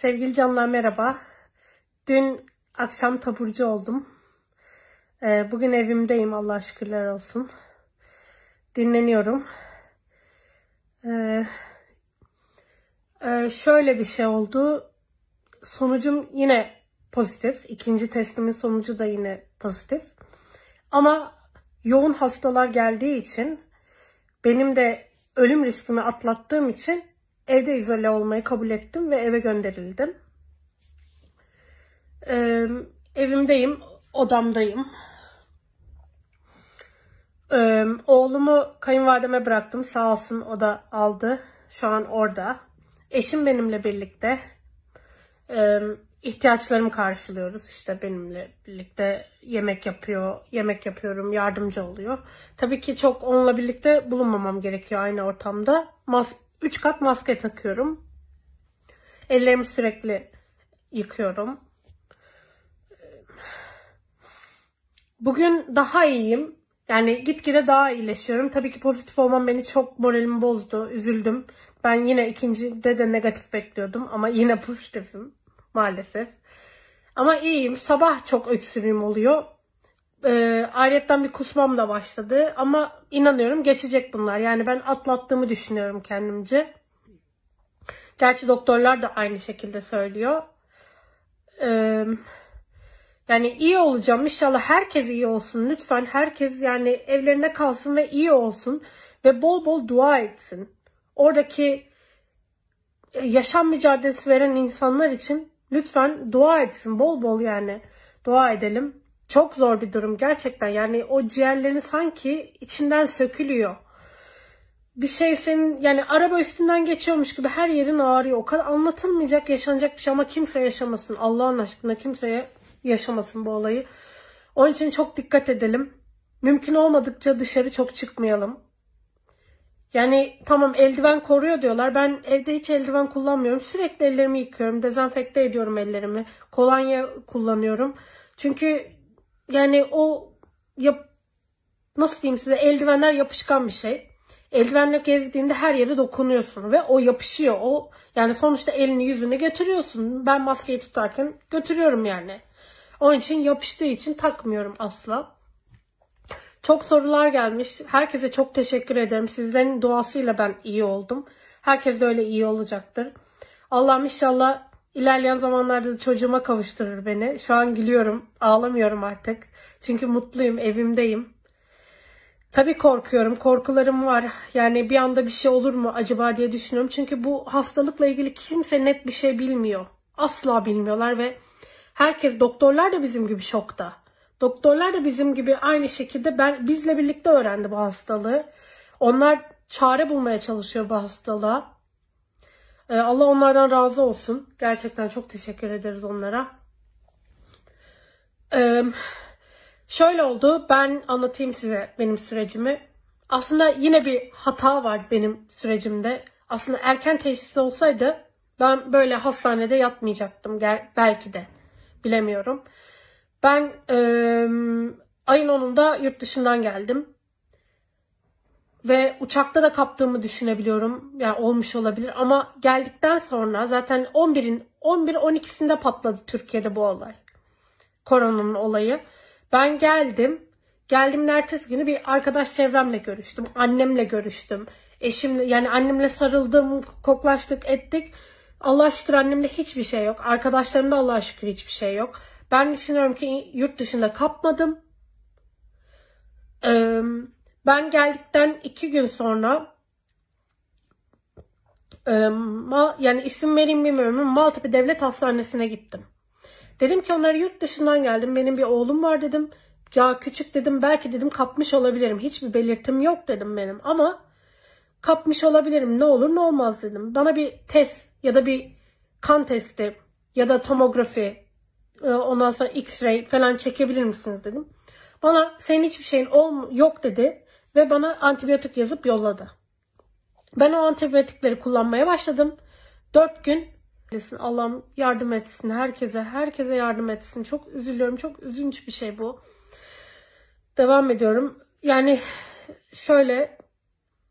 Sevgili canlar merhaba. Dün akşam taburcu oldum. Bugün evimdeyim, Allah'a şükürler olsun. Dinleniyorum. Şöyle bir şey oldu. Sonucum yine pozitif. İkinci testimin sonucu da yine pozitif. Ama yoğun hastalar geldiği için, benim de ölüm riskimi atlattığım için evde izole olmayı kabul ettim ve eve gönderildim. Evimdeyim, odamdayım. Oğlumu kayınvalideme bıraktım. Sağ olsun, o da aldı. Şu an orada. Eşim benimle birlikte. İhtiyaçlarımı karşılıyoruz. İşte benimle birlikte yemek yapıyor, yemek yapıyorum, yardımcı oluyor. Tabii ki çok onunla birlikte bulunmamam gerekiyor aynı ortamda. 3 kat maske takıyorum. Ellerimi sürekli yıkıyorum. Bugün daha iyiyim. Yani gitgide daha iyileşiyorum. Tabii ki pozitif olmam beni çok, moralimi bozdu. Üzüldüm. Ben yine ikincide de negatif bekliyordum. Ama yine pozitifim maalesef. Ama iyiyim. Sabah çok öksürüğüm oluyor. Ayrıca bir kusmam da başladı. Ama inanıyorum geçecek bunlar. Yani ben atlattığımı düşünüyorum kendimce. Gerçi doktorlar da aynı şekilde söylüyor. Yani iyi olacağım. İnşallah herkes iyi olsun. Lütfen herkes yani evlerine kalsın ve iyi olsun. Ve bol bol dua etsin. Oradaki yaşam mücadelesi veren insanlar için lütfen dua etsin. Bol bol yani dua edelim. Çok zor bir durum gerçekten. Yani o ciğerlerini sanki içinden sökülüyor. Bir şey senin yani araba üstünden geçiyormuş gibi her yerin ağrıyor. O kadar anlatılmayacak, yaşanacak bir şey ama kimse yaşamasın. Allah'ın aşkına kimseye yaşamasın bu olayı. Onun için çok dikkat edelim. Mümkün olmadıkça dışarı çok çıkmayalım. Yani tamam eldiven koruyor diyorlar. Ben evde hiç eldiven kullanmıyorum. Sürekli ellerimi yıkıyorum. Dezenfekte ediyorum ellerimi. Kolonya kullanıyorum. Çünkü yani o nasıl diyeyim size, eldivenler yapışkan bir şey. Eldivenle gezdiğinde her yere dokunuyorsun ve o yapışıyor. O yani sonuçta elini yüzünü götürüyorsun. Ben maskeyi tutarken götürüyorum yani. Onun için yapıştığı için takmıyorum asla. Çok sorular gelmiş. Herkese çok teşekkür ederim. Sizlerin duasıyla ben iyi oldum. Herkes de öyle iyi olacaktır. Allah'ım inşallah ilerleyen zamanlarda da çocuğuma kavuşturur beni. Şu an gülüyorum. Ağlamıyorum artık. Çünkü mutluyum. Evimdeyim. Tabii korkuyorum. Korkularım var. Yani bir anda bir şey olur mu acaba diye düşünüyorum. Çünkü bu hastalıkla ilgili kimse net bir şey bilmiyor. Asla bilmiyorlar ve herkes, doktorlar da bizim gibi şokta. Doktorlar da bizim gibi aynı şekilde bizle birlikte öğrendi bu hastalığı. Onlar çare bulmaya çalışıyor bu hastalığa. Allah onlardan razı olsun. Gerçekten çok teşekkür ederiz onlara. Şöyle oldu. Ben anlatayım size benim sürecimi. Aslında yine bir hata var benim sürecimde. Aslında erken teşhis olsaydı ben böyle hastanede yatmayacaktım. Belki de. Bilemiyorum. Ben ayın 10'unda yurt dışından geldim. Ve uçakta da kaptığımı düşünebiliyorum. Yani olmuş olabilir. Ama geldikten sonra zaten 11-12'sinde patladı Türkiye'de bu olay. Koronanın olayı. Ben geldim. Geldiğimin ertesi günü bir arkadaş çevremle görüştüm. Annemle görüştüm. Eşimle, yani annemle sarıldım, koklaştık, ettik. Allah'a şükür annemde hiçbir şey yok. Arkadaşlarımda Allah'a şükür hiçbir şey yok. Ben düşünüyorum ki yurt dışında kapmadım. Ben geldikten 2 gün sonra yani isim vereyim bilmiyorum, Maltepe Devlet Hastanesi'ne gittim. Dedim ki onlara yurt dışından geldim. Benim bir oğlum var dedim. Ya küçük dedim, belki dedim kapmış olabilirim. Hiçbir belirtim yok dedim benim ama kapmış olabilirim. Ne olur ne olmaz dedim. Bana bir test ya da bir kan testi ya da tomografi, ondan sonra X-ray falan çekebilir misiniz dedim. Bana senin hiçbir şeyin yok dedi ve bana antibiyotik yazıp yolladı. Ben o antibiyotikleri kullanmaya başladım. 4 gün. Allah'ım yardım etsin herkese yardım etsin. Çok üzülüyorum, çok üzünç bir şey bu. Devam ediyorum. Yani şöyle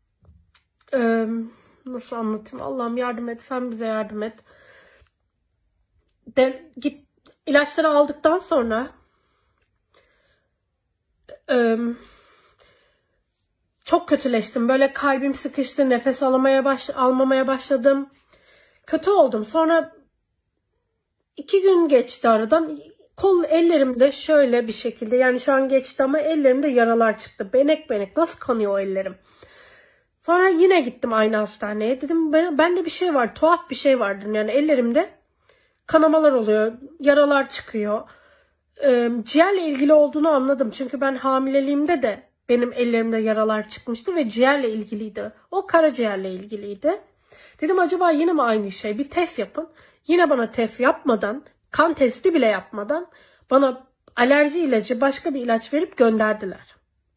nasıl anlatayım? Allah'ım yardım et, sen bize yardım et. ilaçları aldıktan sonra çok kötüleştim. Böyle kalbim sıkıştı, nefes almamaya başladım. Kötü oldum. Sonra 2 gün geçti aradan. Ellerimde şöyle bir şekilde, yani şu an geçti ama ellerimde yaralar çıktı. Benek benek. Nasıl kanıyor o ellerim? Sonra yine gittim aynı hastaneye. Dedim bende bir şey var. Tuhaf bir şey var dedim. Yani ellerimde kanamalar oluyor. Yaralar çıkıyor. Ciğerle ilgili olduğunu anladım. Çünkü ben hamileliğimde de benim ellerimde yaralar çıkmıştı ve ciğerle ilgiliydi. O karaciğerle ilgiliydi. Dedim acaba yine mi aynı şey? Bir test yapın. Yine bana test yapmadan, kan testi bile yapmadan bana alerji ilacı, başka bir ilaç verip gönderdiler.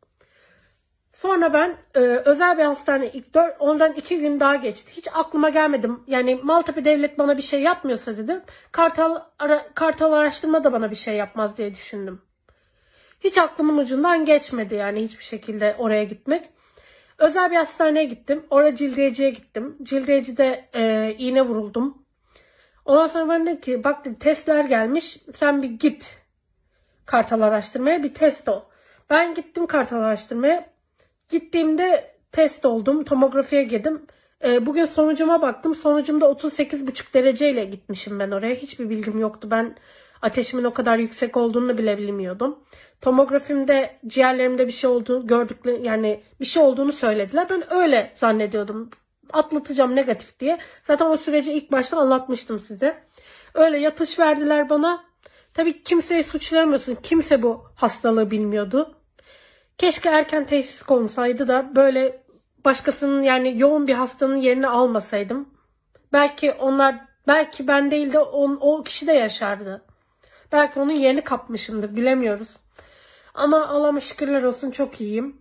Sonra ben özel bir hastane, ondan 2 gün daha geçti. Hiç aklıma gelmedim. Yani Maltepe Devlet bana bir şey yapmıyorsa dedim. Kartal Araştırma da bana bir şey yapmaz diye düşündüm. Hiç aklımın ucundan geçmedi yani hiçbir şekilde oraya gitmek. Özel bir hastaneye gittim. Orada cildiyeciye gittim. Cildiyecide iğne vuruldum. Ondan sonra ben dedim ki bak dedi, testler gelmiş. Sen bir git Kartal Araştırma'ya, bir test ol. Ben gittim Kartal Araştırma'ya. Gittiğimde test oldum. Tomografiye girdim. Bugün sonucuma baktım. Sonucumda 38,5 dereceyle gitmişim ben oraya. Hiçbir bilgim yoktu. Ben ateşimin o kadar yüksek olduğunu bile bilmiyordum. Tomografimde ciğerlerimde bir şey olduğunu yani bir şey olduğunu söylediler. Ben öyle zannediyordum. Atlatacağım negatif diye. Zaten o süreci ilk başta anlatmıştım size. Öyle yatış verdiler bana. Tabii kimseyi suçlayamıyorsun. Kimse bu hastalığı bilmiyordu. Keşke erken teşhis konusaydı da böyle başkasının, yani yoğun bir hastanın yerini almasaydım. Belki ben değil de o kişi de yaşardı. Belki onun yerini kapmışımdır, bilemiyoruz. Ama Allah'a şükürler olsun çok iyiyim.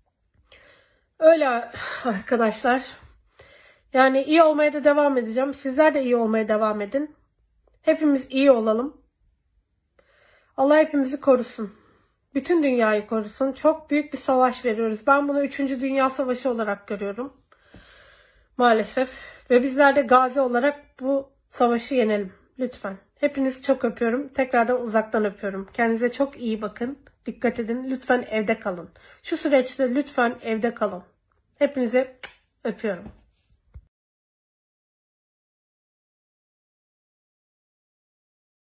Öyle arkadaşlar. Yani iyi olmaya da devam edeceğim. Sizler de iyi olmaya devam edin. Hepimiz iyi olalım. Allah hepimizi korusun. Bütün dünyayı korusun. Çok büyük bir savaş veriyoruz. Ben bunu 3. Dünya Savaşı olarak görüyorum. Maalesef. Ve bizler de gazi olarak bu savaşı yenelim. Lütfen. Hepinizi çok öpüyorum. Tekrardan uzaktan öpüyorum. Kendinize çok iyi bakın. Dikkat edin. Lütfen evde kalın. Şu süreçte lütfen evde kalın. Hepinize öpüyorum.